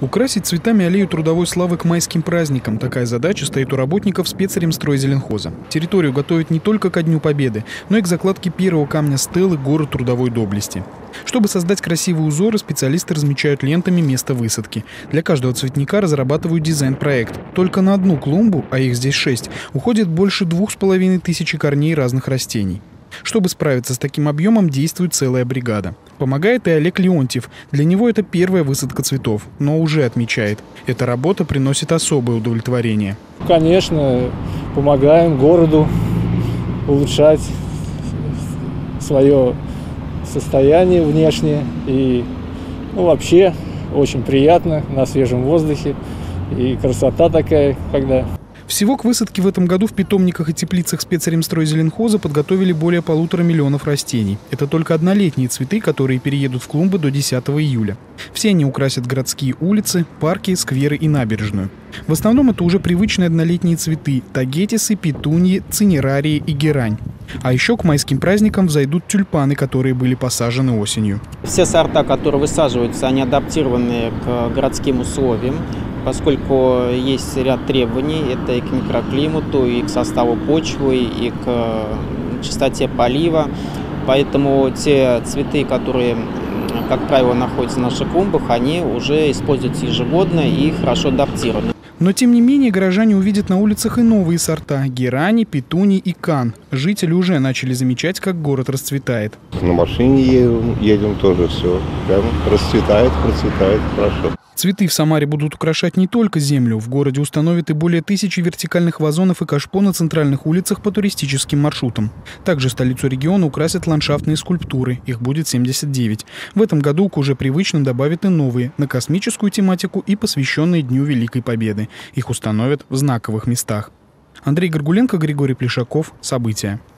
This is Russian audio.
Украсить цветами аллею трудовой славы к майским праздникам. Такая задача стоит у работников спецремстройзеленхоза. Территорию готовят не только ко Дню Победы, но и к закладке первого камня стелы горы трудовой доблести. Чтобы создать красивые узоры, специалисты размечают лентами место высадки. Для каждого цветника разрабатывают дизайн-проект. Только на одну клумбу, а их здесь 6, уходит больше 2500 корней разных растений. Чтобы справиться с таким объемом, действует целая бригада. Помогает и Олег Леонтьев. Для него это первая высадка цветов, но уже отмечает, эта работа приносит особое удовлетворение. Конечно, помогаем городу улучшать свое состояние внешнее. И вообще очень приятно на свежем воздухе. И красота такая, когда... Всего к высадке в этом году в питомниках и теплицах спецремстройзеленхоза подготовили более 1,5 миллиона растений. Это только однолетние цветы, которые переедут в клумбы до 10 июля. Все они украсят городские улицы, парки, скверы и набережную. В основном это уже привычные однолетние цветы – тагетисы, петуньи, цинерарии и герань. А еще к майским праздникам взойдут тюльпаны, которые были посажены осенью. Все сорта, которые высаживаются, они адаптированы к городским условиям, поскольку есть ряд требований. Это и к микроклимату, и к составу почвы, и к частоте полива. Поэтому те цветы, которые, как правило, находятся на наших клумбах, они уже используются ежегодно и хорошо адаптированы. Но, тем не менее, горожане увидят на улицах и новые сорта – герани, петуний и кан. Жители уже начали замечать, как город расцветает. На машине едем тоже все. Прям расцветает, процветает, хорошо. Цветы в Самаре будут украшать не только землю. В городе установят и более 1000 вертикальных вазонов и кашпо на центральных улицах по туристическим маршрутам. Также столицу региона украсят ландшафтные скульптуры. Их будет 79. В этом году к уже привычным добавят и новые – на космическую тематику и посвященные Дню Великой Победы. Их установят в знаковых местах. Андрей Горгуленко, Григорий Плешаков. События.